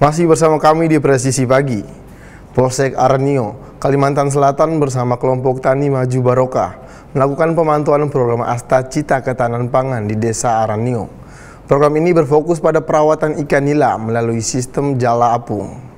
Masih bersama kami di Presisi Pagi. Polsek Aranio, Kalimantan Selatan bersama kelompok Tani Maju Barokah melakukan pemantauan program Asta Cita Ketahanan Pangan di Desa Aranio. Program ini berfokus pada perawatan ikan nila melalui sistem jala apung.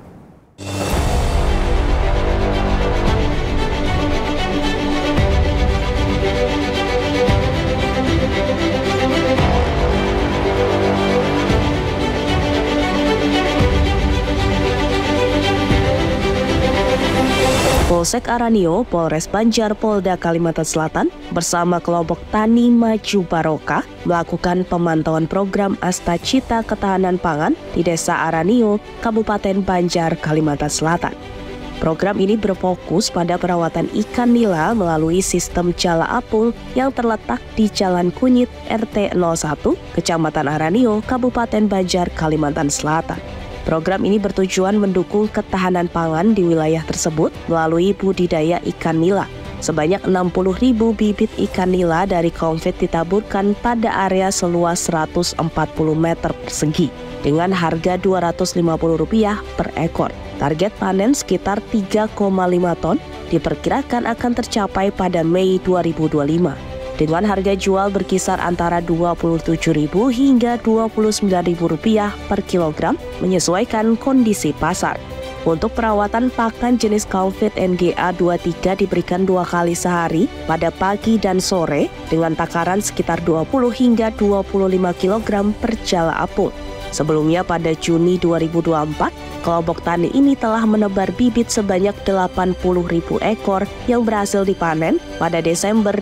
Polsek Aranio, Polres Banjar, Polda Kalimantan Selatan bersama kelompok Tani Maju Barokah melakukan pemantauan program Asta Cita Ketahanan Pangan di Desa Aranio, Kabupaten Banjar, Kalimantan Selatan. Program ini berfokus pada perawatan ikan nila melalui sistem jala apung yang terletak di Jalan Kunyit RT 01, Kecamatan Aranio, Kabupaten Banjar, Kalimantan Selatan. Program ini bertujuan mendukung ketahanan pangan di wilayah tersebut melalui budidaya ikan nila. Sebanyak 60.000 bibit ikan nila dari konfit ditaburkan pada area seluas 140 meter persegi dengan harga Rp250 per ekor. Target panen sekitar 3,5 ton diperkirakan akan tercapai pada Mei 2025. Dengan harga jual berkisar antara Rp27.000 hingga Rp29.000 per kilogram menyesuaikan kondisi pasar. Untuk perawatan pakan jenis konfit NGA 23 diberikan 2 kali sehari pada pagi dan sore dengan takaran sekitar 20 hingga 25 kg per jala apung. Sebelumnya pada Juni 2024, kelompok tani ini telah menebar bibit sebanyak 80.000 ekor yang berhasil dipanen pada Desember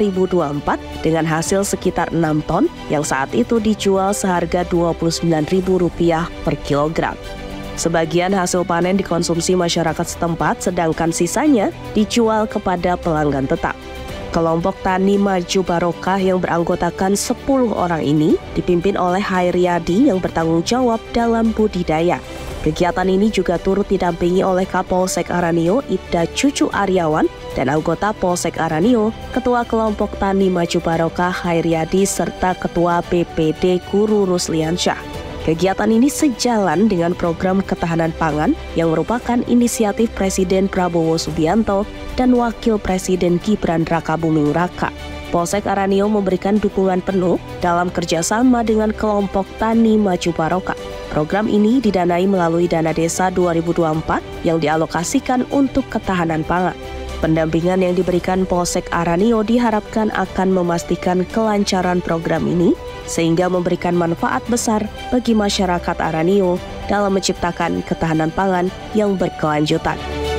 2024 dengan hasil sekitar 6 ton yang saat itu dijual seharga Rp29.000 per kilogram. Sebagian hasil panen dikonsumsi masyarakat setempat, sedangkan sisanya dijual kepada pelanggan tetap. Kelompok Tani Maju Barokah yang beranggotakan 10 orang ini dipimpin oleh Hairiyadi yang bertanggung jawab dalam budidaya. Kegiatan ini juga turut didampingi oleh Kapolsek Aranio, Ibda Cucu Aryawan, dan anggota Polsek Aranio, Ketua Kelompok Tani Maju Barokah Hairiyadi, serta Ketua BPD Guru Rusliansyah. Kegiatan ini sejalan dengan program ketahanan pangan yang merupakan inisiatif Presiden Prabowo Subianto dan Wakil Presiden Gibran Rakabuming Raka. Polsek Aranio memberikan dukungan penuh dalam kerjasama dengan kelompok Tani Maju Barokah. Program ini didanai melalui dana desa 2024 yang dialokasikan untuk ketahanan pangan. Pendampingan yang diberikan Polsek Aranio diharapkan akan memastikan kelancaran program ini sehingga memberikan manfaat besar bagi masyarakat Aranio dalam menciptakan ketahanan pangan yang berkelanjutan.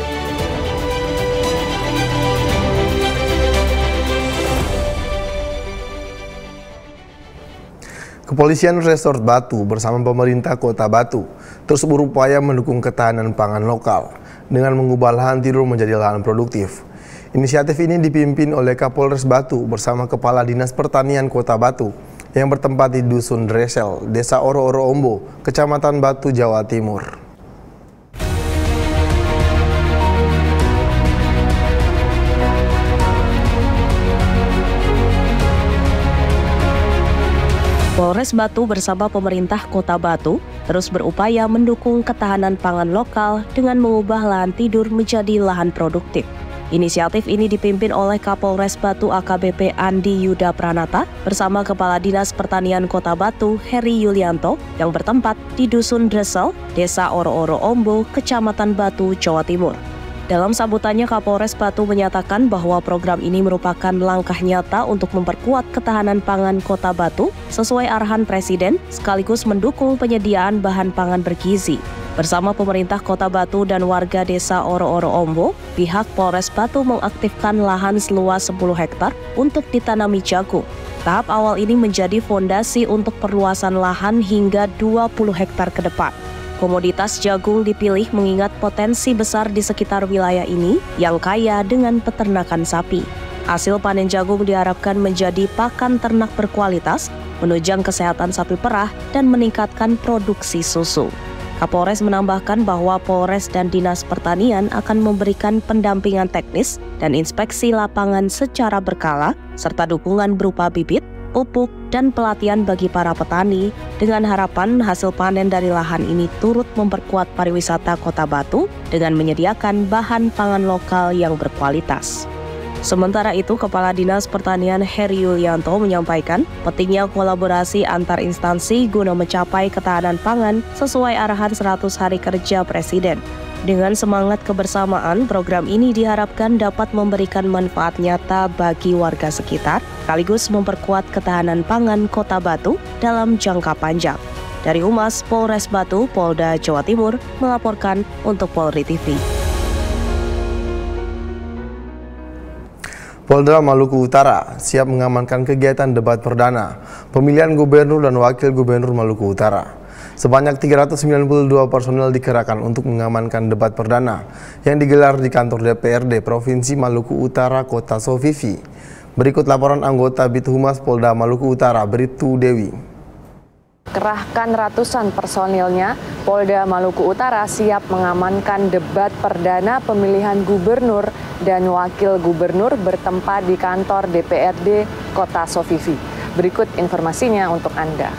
Kepolisian Resort Batu bersama pemerintah Kota Batu terus berupaya mendukung ketahanan pangan lokal dengan mengubah lahan tidur menjadi lahan produktif. Inisiatif ini dipimpin oleh Kapolres Batu bersama Kepala Dinas Pertanian Kota Batu yang bertempat di Dusun Dresel, Desa Oro-Oro Ombo, Kecamatan Batu, Jawa Timur. Polres Batu bersama pemerintah Kota Batu terus berupaya mendukung ketahanan pangan lokal dengan mengubah lahan tidur menjadi lahan produktif. Inisiatif ini dipimpin oleh Kapolres Batu AKBP Andi Yuda Pranata bersama Kepala Dinas Pertanian Kota Batu Heri Yulianto yang bertempat di Dusun Dresel, Desa Oro-Oro Ombo, Kecamatan Batu, Jawa Timur. Dalam sambutannya, Kapolres Batu menyatakan bahwa program ini merupakan langkah nyata untuk memperkuat ketahanan pangan Kota Batu sesuai arahan Presiden, sekaligus mendukung penyediaan bahan pangan bergizi. Bersama pemerintah Kota Batu dan warga Desa Oro-Oro Ombo, pihak Polres Batu mengaktifkan lahan seluas 10 hektar untuk ditanami jagung. Tahap awal ini menjadi fondasi untuk perluasan lahan hingga 20 hektar ke depan. Komoditas jagung dipilih mengingat potensi besar di sekitar wilayah ini yang kaya dengan peternakan sapi. Hasil panen jagung diharapkan menjadi pakan ternak berkualitas, menunjang kesehatan sapi perah, dan meningkatkan produksi susu. Kapolres menambahkan bahwa Polres dan Dinas Pertanian akan memberikan pendampingan teknis dan inspeksi lapangan secara berkala, serta dukungan berupa bibit, pupuk, dan pelatihan bagi para petani dengan harapan hasil panen dari lahan ini turut memperkuat pariwisata Kota Batu dengan menyediakan bahan pangan lokal yang berkualitas. Sementara itu, Kepala Dinas Pertanian Heri Yulianto menyampaikan pentingnya kolaborasi antar instansi guna mencapai ketahanan pangan sesuai arahan 100 hari kerja Presiden. Dengan semangat kebersamaan, program ini diharapkan dapat memberikan manfaat nyata bagi warga sekitar, sekaligus memperkuat ketahanan pangan Kota Batu dalam jangka panjang. Dari Humas Polres Batu, Polda Jawa Timur, melaporkan untuk Polri TV. Polda Maluku Utara siap mengamankan kegiatan debat perdana pemilihan gubernur dan wakil gubernur Maluku Utara. Sebanyak 392 personel dikerahkan untuk mengamankan debat perdana yang digelar di kantor DPRD Provinsi Maluku Utara, Kota Sofifi. Berikut laporan anggota Bithumas Polda Maluku Utara, Bribtu Dewi. Kerahkan ratusan personilnya, Polda Maluku Utara siap mengamankan debat perdana pemilihan gubernur dan wakil gubernur bertempat di kantor DPRD Kota Sofifi. Berikut informasinya untuk Anda.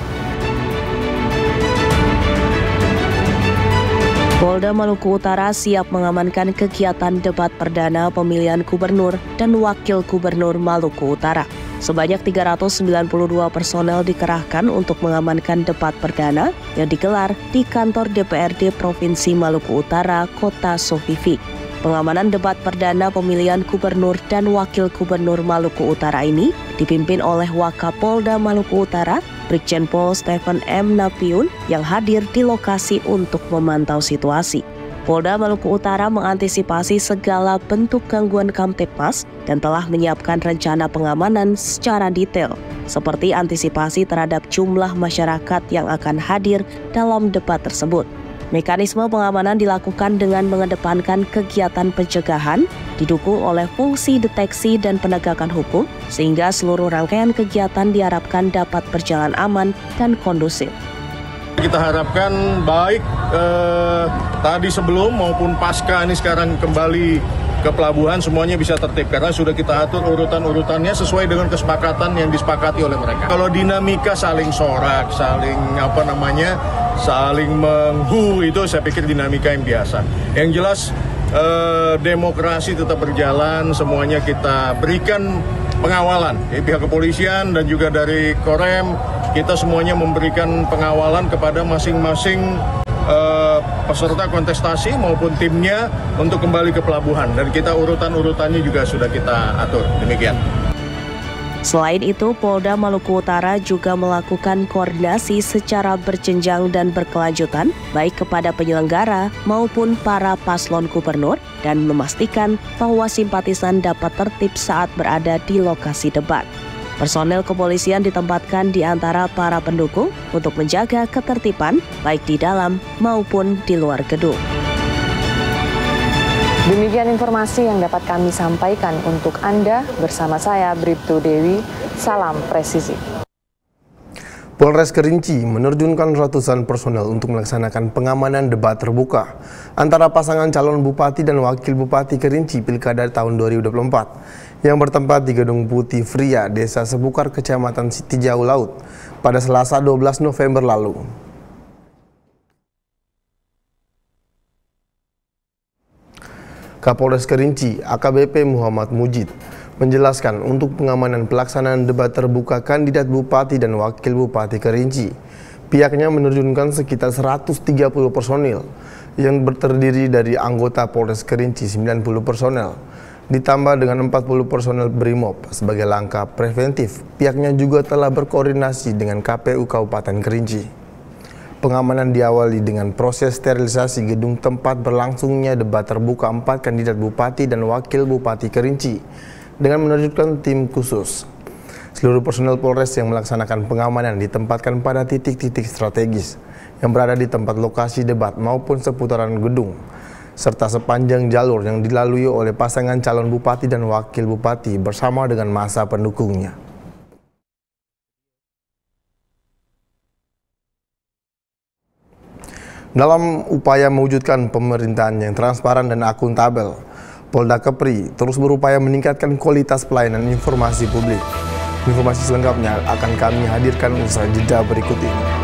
Polda Maluku Utara siap mengamankan kegiatan debat perdana pemilihan gubernur dan wakil gubernur Maluku Utara. Sebanyak 392 personel dikerahkan untuk mengamankan debat perdana yang digelar di kantor DPRD Provinsi Maluku Utara, Kota Sofifi. Pengamanan debat perdana pemilihan gubernur dan wakil gubernur Maluku Utara ini dipimpin oleh Wakapolda Maluku Utara, Brigjen Pol Stephen M. Napiun yang hadir di lokasi untuk memantau situasi. Polda Maluku Utara mengantisipasi segala bentuk gangguan Kamtipmas dan telah menyiapkan rencana pengamanan secara detail, seperti antisipasi terhadap jumlah masyarakat yang akan hadir dalam debat tersebut. Mekanisme pengamanan dilakukan dengan mengedepankan kegiatan pencegahan, didukung oleh fungsi deteksi dan penegakan hukum, sehingga seluruh rangkaian kegiatan diharapkan dapat berjalan aman dan kondusif. Kita harapkan baik tadi sebelum maupun pasca ini sekarang kembali ke pelabuhan semuanya bisa tertib karena sudah kita atur urutan-urutannya sesuai dengan kesepakatan yang disepakati oleh mereka. Kalau dinamika saling sorak, saling menghu itu saya pikir dinamika yang biasa. Yang jelas demokrasi tetap berjalan, semuanya kita berikan pengawalan. Pihak kepolisian dan juga dari Korem kita semuanya memberikan pengawalan kepada masing-masing peserta kontestasi maupun timnya untuk kembali ke pelabuhan dan kita urutan-urutannya juga sudah kita atur. Demikian. Selain itu, Polda Maluku Utara juga melakukan koordinasi secara berjenjang dan berkelanjutan baik kepada penyelenggara maupun para paslon gubernur dan memastikan bahwa simpatisan dapat tertib saat berada di lokasi debat. Personel kepolisian ditempatkan di antara para pendukung untuk menjaga ketertiban baik di dalam maupun di luar gedung. Demikian informasi yang dapat kami sampaikan untuk Anda bersama saya Bribtu Dewi. Salam presisi. Polres Kerinci menerjunkan ratusan personel untuk melaksanakan pengamanan debat terbuka antara pasangan calon bupati dan wakil bupati Kerinci Pilkada tahun 2024 yang bertempat di Gedung Putih Fria, Desa Sebukar, Kecamatan Sitijau Laut pada Selasa 12 November lalu. Kapolres Kerinci AKBP Muhammad Mujid menjelaskan untuk pengamanan pelaksanaan debat terbuka kandidat bupati dan wakil bupati Kerinci, pihaknya menerjunkan sekitar 130 personil yang terdiri dari anggota Polres Kerinci 90 personel, ditambah dengan 40 personel Brimob sebagai langkah preventif. Pihaknya juga telah berkoordinasi dengan KPU Kabupaten Kerinci. Pengamanan diawali dengan proses sterilisasi gedung tempat berlangsungnya debat terbuka 4 kandidat bupati dan wakil bupati Kerinci dengan menerjunkan tim khusus. Seluruh personel Polres yang melaksanakan pengamanan ditempatkan pada titik-titik strategis yang berada di tempat lokasi debat maupun seputaran gedung, serta sepanjang jalur yang dilalui oleh pasangan calon bupati dan wakil bupati bersama dengan massa pendukungnya. Dalam upaya mewujudkan pemerintahan yang transparan dan akuntabel, Polda Kepri terus berupaya meningkatkan kualitas pelayanan informasi publik. Informasi selengkapnya akan kami hadirkan usai jeda berikut ini.